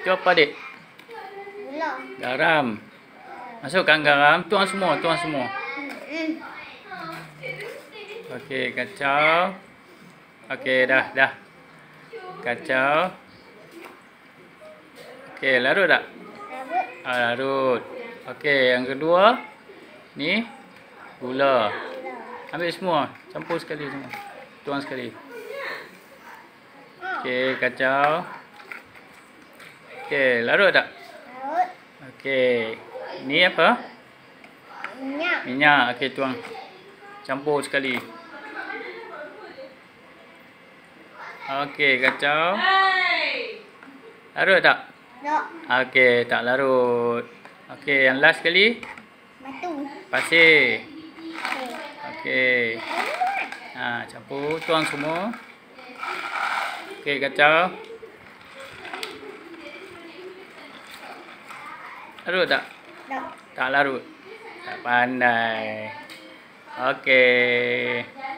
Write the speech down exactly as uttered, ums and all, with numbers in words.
Itu apa, Dek? Gula. Garam. Masukkan garam. Tuang semua, tuang semua. Hmm. Okey, kacau. Okey, dah, dah. Kacau. Okey, larut tak? Larut. Ah, larut. Okey, yang kedua. Ni gula. Gula. Ambil semua. Campur sekali semua. Tuang sekali. Okey, kacau. Okey, larut tak? Larut. Okey. Ni apa? Minyak. Minyak. Okey, tuang. Campur sekali. Okey, kacau. Larut tak? Tak. Okey, tak larut. Okey, yang last sekali. Batu. Pasir. Okey. Okey. Ha, campur, tuang semua. Okey, kacau. Larut tak? Tak. Tak larut. Tak pandai. Okey.